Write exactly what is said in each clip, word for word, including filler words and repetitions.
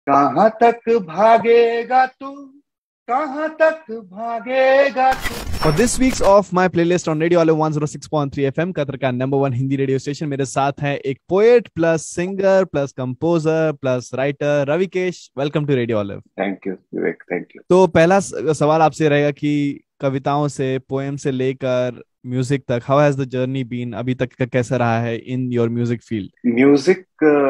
कहाँ तक भागेगा तू, कहाँ तक भागेगा तू। For this week's of my playlist on Radio Olive one oh six point three F M, Qatar का number one Hindi radio station, मेरे साथ है एक poet plus singer plus composer plus writer Ravikesh. Welcome to radio Olive. Thank you Vivek, thank you. तो पहला स- सवाल आपसे रहेगा कि कविताओं से, पोएम से लेकर म्यूजिक तक, how has the journey been, अभी तक का कैसा रहा है in your music field? Music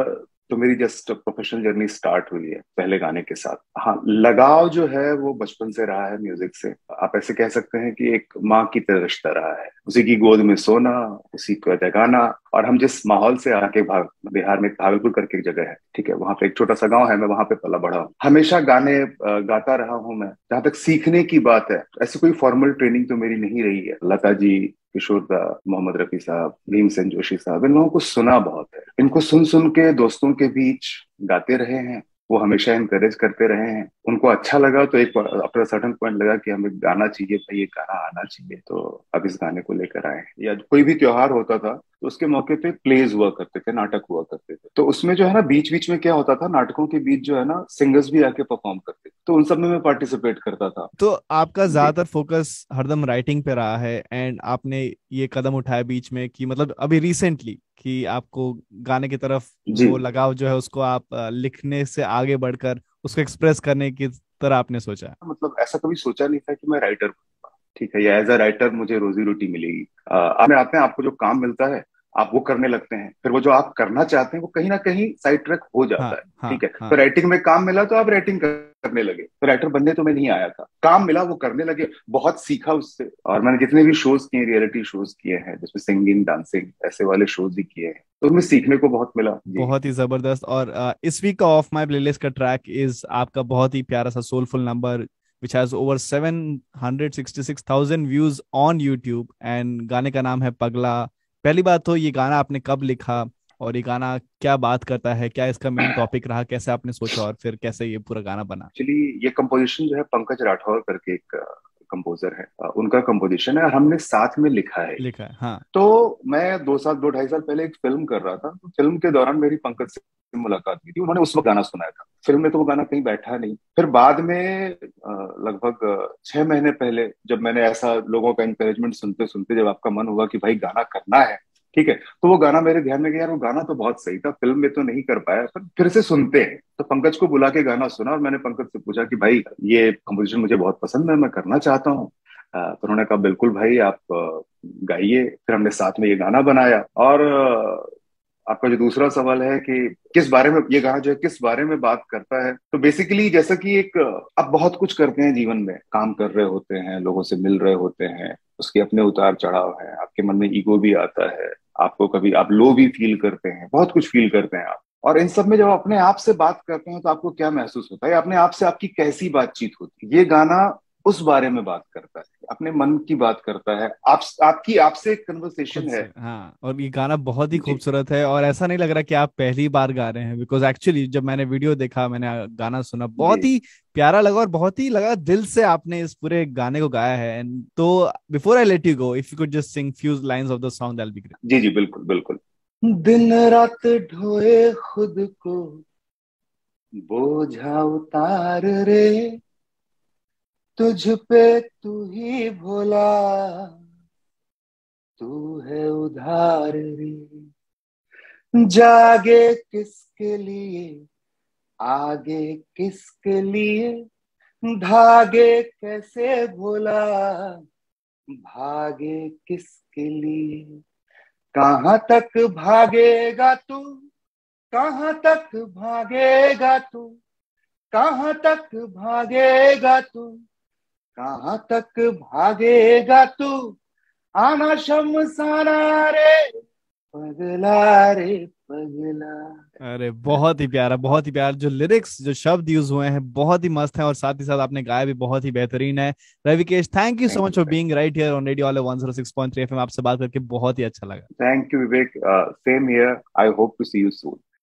तो मेरी जस्ट प्रोफेशनल जर्नी स्टार्ट हुई है पहले गाने के साथ। हाँ, लगाव जो है वो बचपन से रहा है म्यूजिक से। आप ऐसे कह सकते हैं कि एक माँ की तरह रिश्ता रहा है, उसी की गोद में सोना, उसी को जगाना। और हम जिस माहौल से आके, भाग बिहार में भागलपुर करके एक जगह है, ठीक है, वहां पे एक छोटा सा गांव है, मैं वहां पे पला बड़ा हूँ। हमेशा गाने अ, गाता रहा हूँ मैं। जहां तक सीखने की बात है, ऐसी कोई फॉर्मल ट्रेनिंग तो मेरी नहीं रही है। लता जी, किशोर दा, मोहम्मद रफी साहब, भीमसेन जोशी साहब, इन लोगों को सुना बहुत है। इनको सुन सुन के दोस्तों के बीच गाते रहे हैं। वो हमेशा इनकरेज करते रहे हैं। उनको अच्छा लगा तो एक आफ्टर सर्टन पॉइंट लगा कि हमें गाना चाहिए भाई, ये गाना आना चाहिए। तो अब इस गाने को लेकर आए। या कोई भी त्योहार होता था तो उसके मौके पे प्लेज हुआ करते थे, नाटक हुआ करते थे। तो उसमें जो है ना, बीच बीच में क्या होता था, नाटकों के बीच जो है ना, सिंगर्स भी आके परफॉर्म करते थे। तो उन सब में मैं पार्टिसिपेट करता था। तो आपका जी ज्यादातर फोकस हरदम राइटिंग पे रहा है, एंड आपने ये कदम उठाया बीच में कि मतलब अभी रिसेंटली कि आपको गाने की तरफ जी। वो लगाव जो है उसको आप अ, लिखने से आगे बढ़कर उसको एक्सप्रेस करने की तरह आपने सोचा है? मतलब ऐसा कभी सोचा नहीं था कि मैं राइटर, ठीक है, या एज अ राइटर मुझे रोजी रोटी मिलेगी। अ, आप में आते हैं, आपको जो काम मिलता है आप वो करने लगते हैं। फिर वो जो आप करना चाहते हैं वो कहीं ना कहीं साइड ट्रैक हो हाँ जाता है। हाँ ठीक है, हाँ। तो राइटिंग में काम मिला तो आप राइटिंग करने लगे। तो राइटर बनने तो मैं नहीं आया था, काम मिला वो करने लगे। बहुत सीखा उससे। और मैंने जितने भी शोज किए, रियलिटी शोज किए हैं जिसमें सिंगिंग, डांसिंग, ऐसे वाले शोज भी किए हैं, तो उनमें सीखने को बहुत मिला जी। बहुत ही जबरदस्त। और अ, इस वीक का ऑफ माई प्लेलिस्ट का ट्रैक इज आपका बहुत ही प्यारा सा soulful number which has over seven hundred sixty six thousand views on YouTube, and गाने का नाम है पगला। पहली बात तो ये गाना आपने कब लिखा, और ये गाना क्या बात करता है, क्या इसका मेन टॉपिक रहा, कैसे आपने सोचा, और फिर कैसे ये पूरा गाना बना? एक्चुअली ये कंपोजिशन जो है पंकज राठौर करके एक कंपोजर है, अ, उनका कंपोजिशन है और हमने साथ में लिखा है। लिखा है, हाँ। तो मैं दो साल दो ढाई साल पहले एक फिल्म कर रहा था। तो फिल्म के दौरान मेरी पंकज से मुलाकात हुई थी। उन्होंने उस वक्त गाना सुनाया था। फिल्म में तो वो गाना कहीं बैठा नहीं। फिर बाद में अ, लगभग अ, छह महीने पहले जब मैंने ऐसा लोगों का इंकरेजमेंट सुनते सुनते जब आपका मन हुआ कि भाई गाना करना है, ठीक है, तो वो गाना मेरे ध्यान में गया। यार वो गाना तो बहुत सही था, फिल्म में तो नहीं कर पाया, पर फिर से सुनते हैं। तो पंकज को बुला के गाना सुना और मैंने पंकज से पूछा कि भाई ये कंपोजिशन मुझे बहुत पसंद है, मैं करना चाहता हूँ। अ, तो उन्होंने कहा बिल्कुल भाई आप अ, गाइए। फिर हमने साथ में ये गाना बनाया। और अ, आपका जो दूसरा सवाल है कि किस बारे में ये गाना जो है किस बारे में बात करता है, तो बेसिकली जैसा कि एक अ, आप बहुत कुछ करते हैं जीवन में, काम कर रहे होते हैं, लोगों से मिल रहे होते हैं, उसके अपने उतार चढ़ाव है, आपके मन में ईगो भी आता है, आपको कभी आप लो भी फील करते हैं, बहुत कुछ फील करते हैं आप। और इन सब में जब अपने आप से बात करते हैं तो आपको क्या महसूस होता है, अपने आप से आपकी कैसी बातचीत होती है, ये गाना उस बारे में बात करता है, अपने मन की बात करता है। आप आपकी आपसे एक खुद कन्वर्सेशन है। से, हाँ। और ये गाना बहुत ही जी खूबसूरत है, और ऐसा नहीं लग रहा कि आप पहली बार गा रहे हैं, बिकॉज एक्चुअली जब मैंने वीडियो देखा, मैंने गाना सुना, जी बहुत ही प्यारा लगा, और बहुत ही लगा दिल से आपने इस पूरे गाने को गाया है। एंड तो before I let you go, if you could just sing few lines of the song, that will be great. जी जी, बिल्कुल बिल्कुल। दिन रात ढोए खुद को बोझा उतार रे, तुझ पे तू ही भोला, तू है उधार रे। जागे किसके लिए, आगे किसके लिए, भागे कैसे भोला, भागे किसके लिए। कहाँ तक भागेगा तू, कहाँ तक भागेगा तू, कहाँ तक भागेगा तू, कहाँ तक भागेगा तू, आना शमशाना रे, पगला रे पगला। अरे बहुत ही प्यारा, बहुत ही प्यारा। जो लिरिक्स, जो शब्द यूज हुए हैं बहुत ही मस्त हैं, और साथ ही साथ आपने गाया भी बहुत ही बेहतरीन है। Ravikesh, thank you so thank much you, for thank being right here on radio वाले one O six point three FM. आपसे बात करके बहुत ही अच्छा लगा। You, thank you Vivek. Same here, I hope to see you soon.